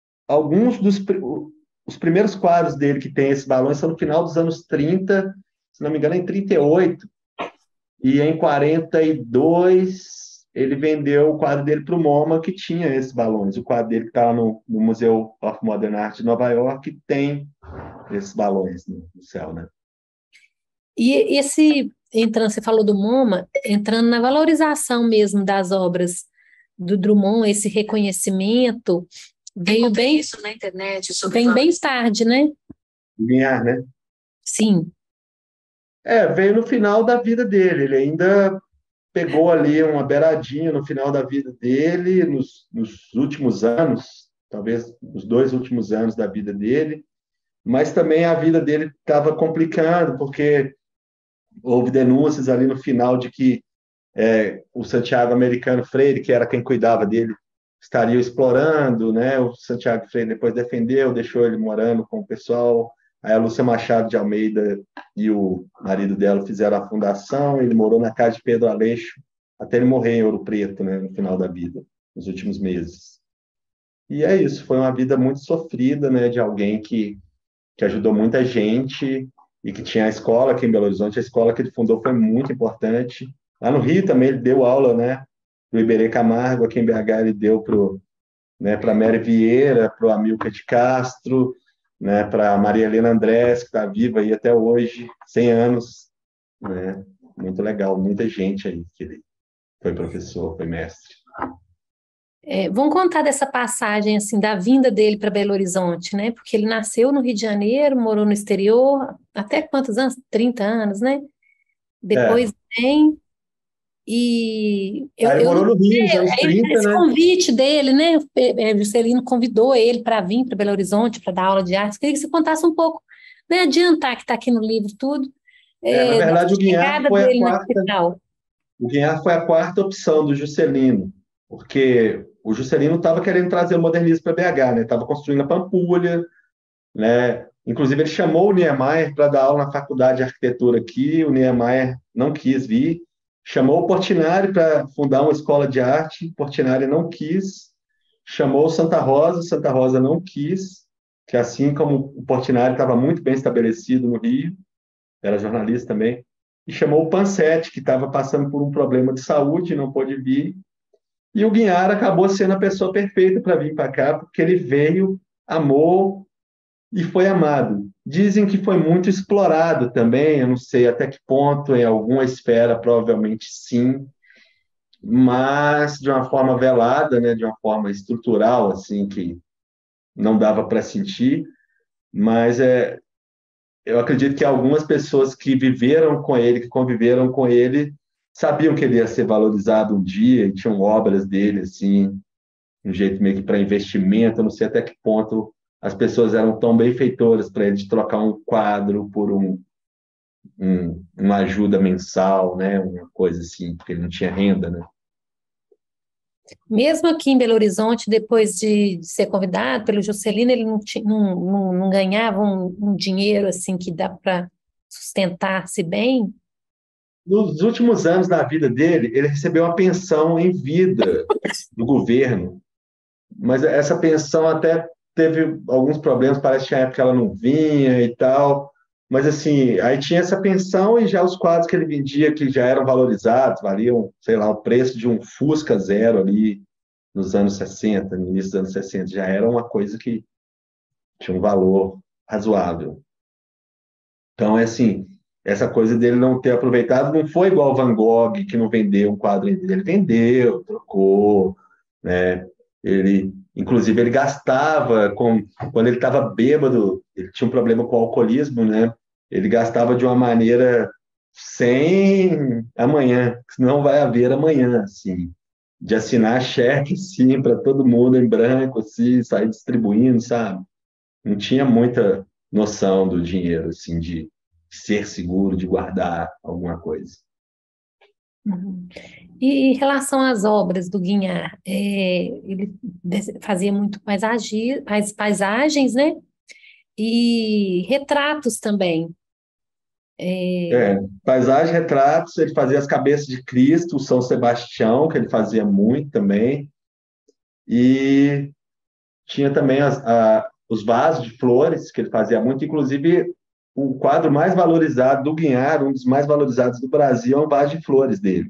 alguns dos pri- os primeiros quadros dele que tem esses balões são no final dos anos trinta, se não me engano, em trinta e oito, e em quarenta e dois ele vendeu o quadro dele para o MoMA, que tinha esses balões. O quadro dele que está no, no Museu of Modern Art de Nova York tem esses balões no, no céu, né? E esse, entrando, você falou do MoMA, entrando na valorização mesmo das obras do Drummond, esse reconhecimento, veio bem isso na internet, vem bem tarde, né? Guignard, né? Sim. É, veio no final da vida dele. Ele ainda pegou ali uma beiradinha no final da vida dele, nos, nos últimos anos, talvez nos dois últimos anos da vida dele, mas também a vida dele estava complicando, porque houve denúncias ali no final de que é, o Santiago Americano Freire, que era quem cuidava dele, estaria explorando, né? O Santiago Freire depois defendeu, deixou ele morando com o pessoal. Aí a Lúcia Machado de Almeida e o marido dela fizeram a fundação, ele morou na casa de Pedro Aleixo, até ele morrer em Ouro Preto, né, no final da vida, nos últimos meses. E é isso, foi uma vida muito sofrida, né, de alguém que, que ajudou muita gente e que tinha a escola aqui em Belo Horizonte. A escola que ele fundou foi muito importante. Lá no Rio também ele deu aula, né, no Iberê Camargo, aqui em B H ele deu para né, para Mary Vieira, para o Amilcar de Castro, né, para Maria Helena Andrés, que está viva aí até hoje, cem anos, né? Muito legal, muita gente aí que ele foi professor, foi mestre. É, vamos contar dessa passagem assim da vinda dele para Belo Horizonte, né? Porque ele nasceu no Rio de Janeiro, morou no exterior, até quantos anos? trinta anos, né? Depois É. vem e eu, Aí ele eu morou no Rio, nos anos é, trinta, esse né? convite dele, né? É, Juscelino convidou ele para vir para Belo Horizonte para dar aula de arte. Queria que você contasse um pouco, né? Adiantar que está aqui no livro tudo, É, na é, da verdade, o Guignard chegada foi a dele na quarta, capital. o Guignard foi a quarta opção do Juscelino, porque o Juscelino estava querendo trazer o modernismo para B H, né? Estava construindo a Pampulha, né? Inclusive, ele chamou o Niemeyer para dar aula na faculdade de arquitetura aqui, o Niemeyer não quis vir, chamou o Portinari para fundar uma escola de arte, o Portinari não quis, chamou o Santa Rosa, Santa Rosa não quis, que assim como o Portinari estava muito bem estabelecido no Rio, era jornalista também, e chamou o Pansetti, que estava passando por um problema de saúde, não pôde vir, e o Guignard acabou sendo a pessoa perfeita para vir para cá, porque ele veio, amou, e foi amado. Dizem que foi muito explorado também, eu não sei até que ponto, em alguma esfera, provavelmente sim, mas de uma forma velada, né, de uma forma estrutural, assim, que não dava para sentir, mas é, eu acredito que algumas pessoas que viveram com ele, que conviveram com ele, sabiam que ele ia ser valorizado um dia, e tinham obras dele, assim, um jeito meio que para investimento, eu não sei até que ponto as pessoas eram tão benfeitoras para ele de trocar um quadro por um, um, uma ajuda mensal, né? Uma coisa assim, porque ele não tinha renda, né? Mesmo aqui em Belo Horizonte, depois de, de ser convidado pelo Juscelino, ele não, ti- não, não, não ganhava um, um dinheiro assim que dá para sustentar-se bem. Nos últimos anos da vida dele, ele recebeu uma pensão em vida do governo, mas essa pensão até teve alguns problemas, parece que tinha época que ela não vinha e tal, mas assim, aí tinha essa pensão e já os quadros que ele vendia, que já eram valorizados, valiam, sei lá, o preço de um Fusca Zero ali nos anos sessenta, no início dos anos sessenta, já era uma coisa que tinha um valor razoável. Então, é assim, essa coisa dele não ter aproveitado não foi igual Van Gogh, que não vendeu um quadro dele. Ele vendeu, trocou, né? Ele, inclusive, ele gastava com, quando ele estava bêbado, ele tinha um problema com o alcoolismo, né? Ele gastava de uma maneira sem amanhã, não vai haver amanhã, assim, de assinar cheque, sim, para todo mundo em branco, assim, sair distribuindo, sabe? Não tinha muita noção do dinheiro, assim, de ser seguro, de guardar alguma coisa. Uhum. E em relação às obras do Guignard, é, ele des- fazia muito paisagi, pais- paisagens, né? E retratos também. É, É, paisagem, retratos, ele fazia as cabeças de Cristo, o São Sebastião, que ele fazia muito também, e tinha também as, a, os vasos de flores, que ele fazia muito, inclusive o quadro mais valorizado do Guignard, um dos mais valorizados do Brasil, é um vaso de flores dele.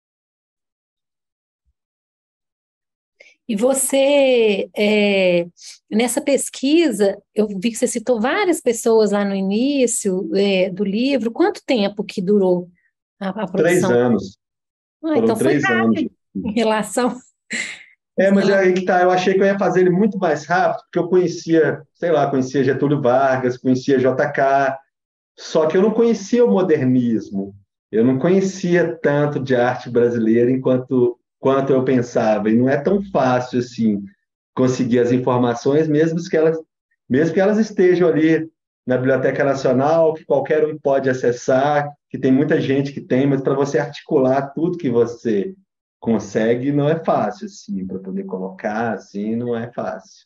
E você, é, nessa pesquisa, eu vi que você citou várias pessoas lá no início, é, do livro. Quanto tempo que durou a, a Três produção? anos. Ah, Foram então foi três anos. rápido em relação. É, em mas é relação- aí que tá, eu achei que eu ia fazer ele muito mais rápido, porque eu conhecia, sei lá, conhecia Getúlio Vargas, conhecia J K, só que eu não conhecia o modernismo, eu não conhecia tanto de arte brasileira enquanto quanto eu pensava, e não é tão fácil assim conseguir as informações, mesmo que elas, mesmo que elas estejam ali na Biblioteca Nacional, que qualquer um pode acessar, que tem muita gente que tem, mas para você articular tudo que você consegue, não é fácil, assim, para poder colocar, assim, não é fácil.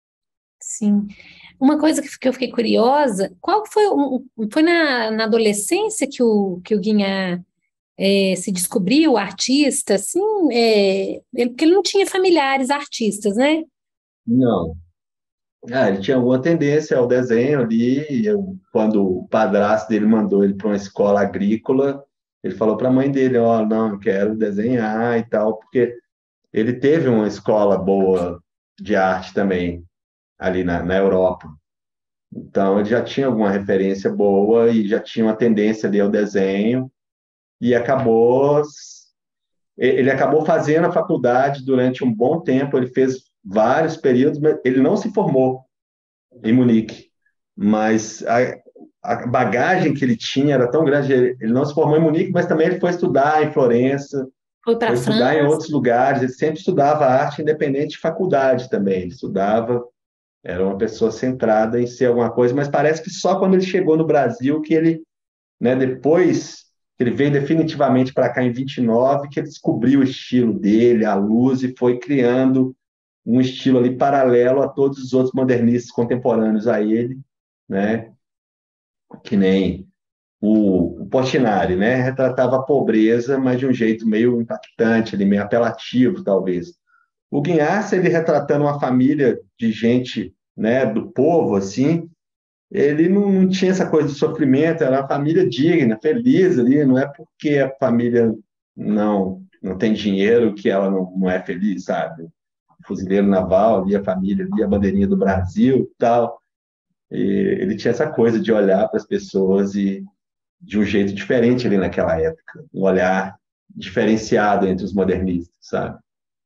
Sim. Uma coisa que, que eu fiquei curiosa, qual foi, um, um- foi na, na adolescência que o, que o Guignard é, se descobriu artista, assim, é, ele, porque ele não tinha familiares artistas, né? Não. Ah, ele tinha alguma tendência ao desenho ali, e eu, quando o padrasto dele mandou ele para uma escola agrícola, ele falou para a mãe dele, ó, não, eu quero desenhar e tal, porque ele teve uma escola boa de arte também, ali na, na Europa. Então, ele já tinha alguma referência boa e já tinha uma tendência ali ao desenho, e acabou ele acabou fazendo a faculdade durante um bom tempo, ele fez vários períodos, mas ele não se formou em Munique, mas a, a bagagem que ele tinha era tão grande, ele, ele não se formou em Munique, mas também ele foi estudar em Florença, Foi para a foi estudar em França. outros lugares, ele sempre estudava arte independente de faculdade também, ele estudava, era uma pessoa centrada em ser alguma coisa, mas parece que só quando ele chegou no Brasil que ele, né, depois que ele veio definitivamente para cá em vinte e nove, que ele descobriu o estilo dele, a luz, e foi criando um estilo ali paralelo a todos os outros modernistas contemporâneos a ele, né? Que nem o, o Portinari, né? Retratava a pobreza, mas de um jeito meio impactante, ali, meio apelativo, talvez. O Guignard, ele retratando uma família de gente, né, do povo, assim, ele não, não tinha essa coisa de sofrimento, era uma família digna, feliz ali, não é porque a família não não tem dinheiro que ela não, não é feliz, sabe? Fuzileiro naval, via a família, via a bandeirinha do Brasil e tal. E ele tinha essa coisa de olhar para as pessoas e de um jeito diferente ali naquela época, um olhar diferenciado entre os modernistas, sabe?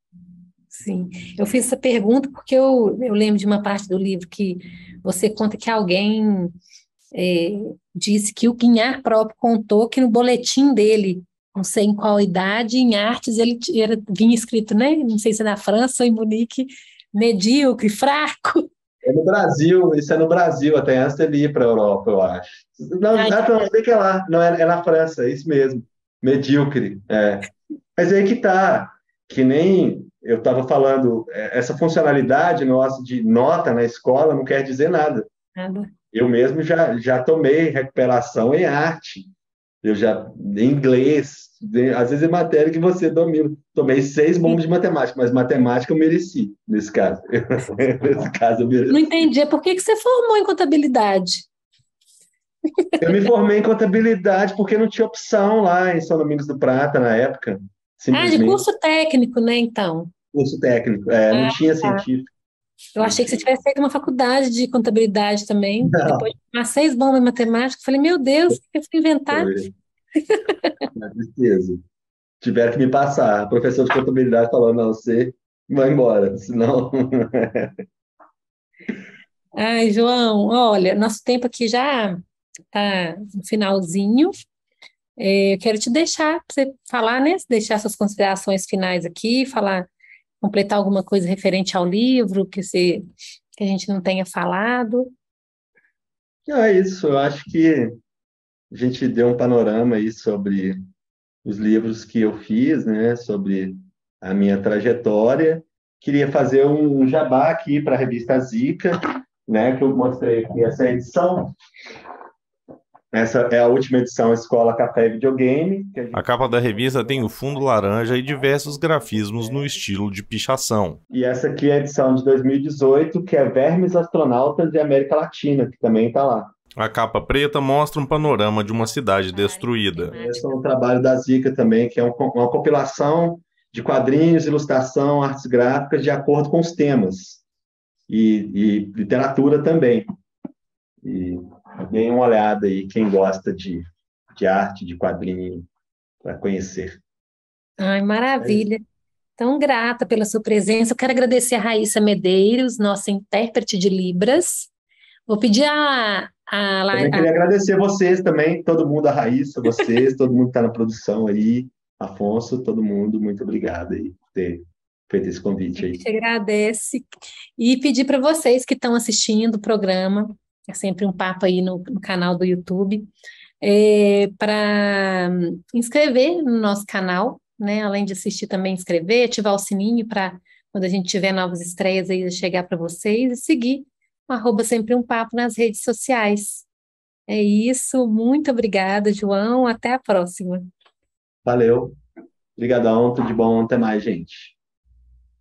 Sim, eu fiz essa pergunta porque eu, eu lembro de uma parte do livro que você conta que alguém é, disse que o Guignard próprio contou que no boletim dele, não sei em qual idade, em artes, ele t- era, vinha escrito, né? Não sei se é na França ou em Munique, medíocre, fraco. É no Brasil, isso é no Brasil, até antes dele ir para a Europa, eu acho. Não, Ai, ah, não, sei que é lá, não, é, é na França, é isso mesmo. Medíocre, é. Mas aí que tá, que nem eu estava falando, é, essa funcionalidade nossa de nota na escola não quer dizer nada. nada. Eu mesmo já, já tomei recuperação em arte, eu já em inglês, de- às vezes é matéria que você domina. Tomei seis bombas de matemática, mas matemática eu mereci, nesse caso. Nesse caso eu Não mereci. entendi, é por que que você formou em contabilidade? Eu me formei em contabilidade porque não tinha opção lá em São Domingos do Prata na época, Ah, de simplesmente. curso técnico, né, então? Curso técnico, é, não Ah, tinha tá. científico, Eu não achei que você tinha. tivesse feito uma faculdade de contabilidade também. Depois Não, de tomar seis bombas em matemática, eu falei, meu Deus, o que eu fui inventar? foi uma tristeza. Tiveram que me passar. O professor de contabilidade falou: não, você vai embora, senão. Ai, João, olha, nosso tempo aqui já está no finalzinho. É, eu quero te deixar para você falar, né? Deixar suas considerações finais aqui, falar, completar alguma coisa referente ao livro que você, que a gente não tenha falado. Não, é isso. Eu acho que a gente deu um panorama aí sobre os livros que eu fiz, né? Sobre a minha trajetória. Queria fazer um jabá aqui para a revista Zica, né? Que eu mostrei aqui essa edição. Essa é a última edição Escola Café e Videogame. Que a A gente... capa da revista tem o fundo laranja e diversos grafismos no estilo de pichação. E essa aqui é a edição de dois mil e dezoito, que é Vermes Astronautas de América Latina, que também está lá. A capa preta mostra um panorama de uma cidade destruída. Esse é um trabalho da Zica também, que é um- uma compilação de quadrinhos, ilustração, artes gráficas de acordo com os temas e, e literatura também. E deem uma olhada aí, quem gosta de, de arte, de quadrinho, para conhecer. Ai, maravilha. Tão grata pela sua presença. Eu quero agradecer a Raíssa Medeiros, nossa intérprete de Libras. Vou pedir a, a, Também a- queria agradecer vocês também, todo mundo, a Raíssa, vocês, todo mundo que está na produção aí, Afonso, todo mundo, muito obrigado aí por ter feito esse convite aí. te agradece e pedir para vocês que estão assistindo o programa, é sempre um papo aí no, no canal do YouTube, para inscrever no nosso canal, né? Além de assistir também inscrever, ativar o sininho para quando a gente tiver novas estreias aí chegar para vocês e seguir o arroba sempre um papo nas redes sociais. É isso, muito obrigada, João. Até a próxima. Valeu, obrigadão, tudo de bom, até mais, gente.